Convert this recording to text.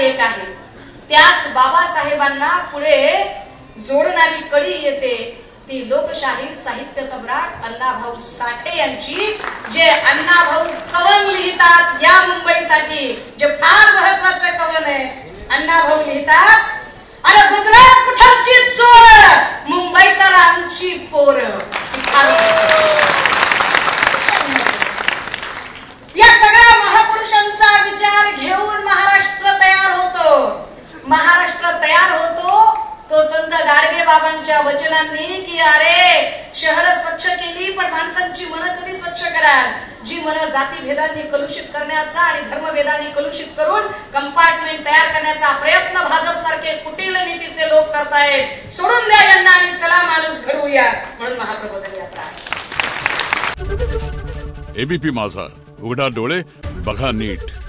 एक आहे. त्याच बाबासाहेबांना पुढे जोडणारी कडी येते ती लोकशाहीर साहित्य सम्राट अण्णाभाऊ साठे यांची, जे अण्णाभाऊ कवन लिहितात या मुंबईसाठी, जे फार महत्वाचं कवन आहे. अण्णाभाऊ लिहितात, अरे गुजरात कुठची चोर, मुंबई तर आमची पोर. या सगळ्या महापुरुषांचा विचार घेऊन महाराष्ट्र तयार होतो. महाराष्ट्र तयार होतो तो संत गाडगे बाबांच्या वचनांनी की अरे शहर स्वच्छ केली पण माणसांची मन कधी स्वच्छ कराल, जी मन जातीभेदांनी कलुषित करण्याचा आणि धर्मभेदांनी कलुषित करून कंपार्टमेंट तयार करण्याचा प्रयत्न भाजप सारखे कुटील नीतीचे लोक करतायत. सोडून द्या यांना आणि चला माणूस घडवूया, म्हणून महाप्रबोधन यात्रा. एबीपी माझा, उघडा डोळे बघा नीट.